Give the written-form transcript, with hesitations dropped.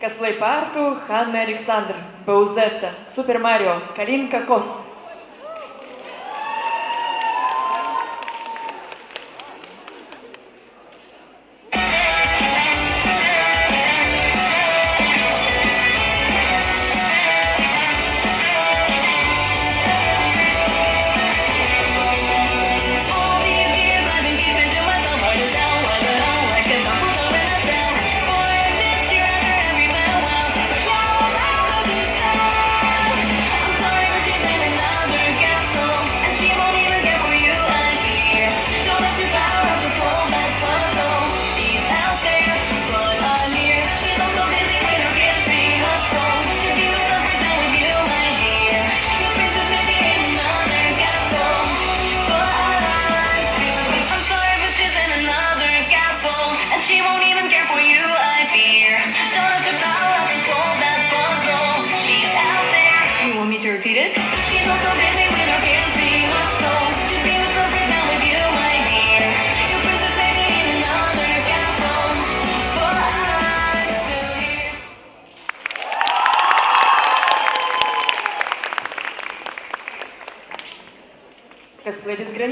Косплей по арту Ханны Александер Боузетта, Супер Марио, Kalinka.cos. Repeat it. She's also busy with her fancy hustle. Should be the surface now with you, my dear. Your princess lady in another castle, but I'm still here. Косплей без границ.